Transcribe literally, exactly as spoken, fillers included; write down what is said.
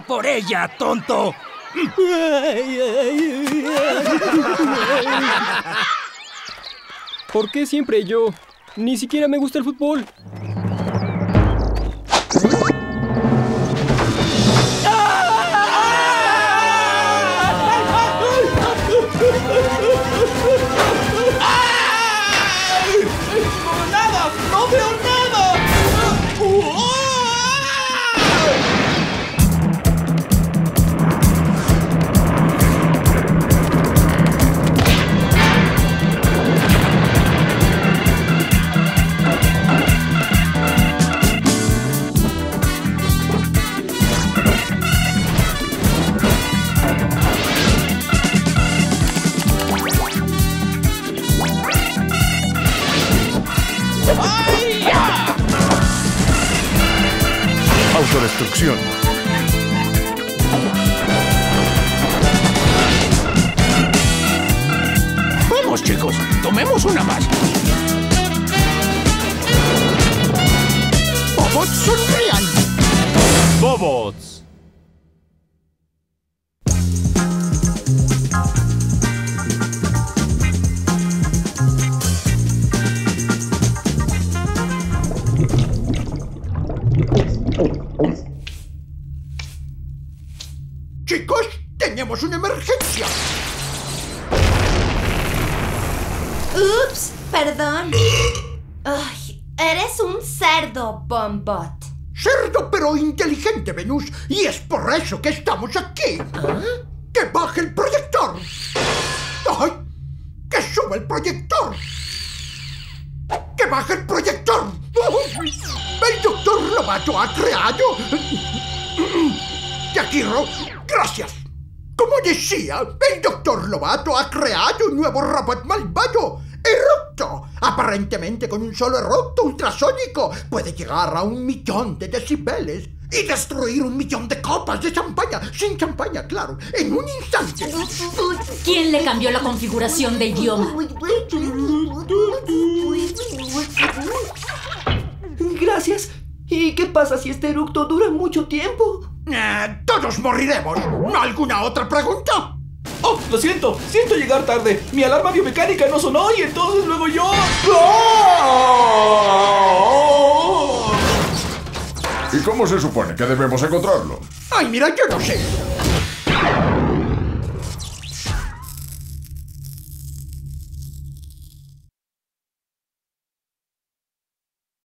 por ella, tonto! ¿Por qué siempre yo? Ni siquiera me gusta el fútbol. ¡Nada! ¡No veo nada! Autodestrucción. Vamos, chicos, tomemos una más. ¡Bobots sonrían! Bobots. Chicos, tenemos una emergencia. Ups, perdón. Ay, eres un cerdo, Bombot. Cerdo pero inteligente, Venus, y es por eso que estamos aquí. ¿Ah? ¡Que baje el proyector! ¡Ay! ¡Que suba el proyector! ¡Que baje el proyector! ¡El doctor Lobato ha creado! Yakiro, gracias. Como decía, el doctor Lobato ha creado un nuevo robot malvado, Erupto. Aparentemente con un solo erupto ultrasónico puede llegar a un millón de decibeles y destruir un millón de copas de champaña, sin champaña, claro, en un instante. ¿Quién le cambió la configuración de idioma? Gracias. ¿Y qué pasa si este eructo dura mucho tiempo? Eh, todos moriremos. ¿Alguna otra pregunta? ¡Oh, lo siento! ¡Siento llegar tarde! Mi alarma biomecánica no sonó y entonces luego yo... ¿Y cómo se supone que debemos encontrarlo? Ay, mira, yo no sé.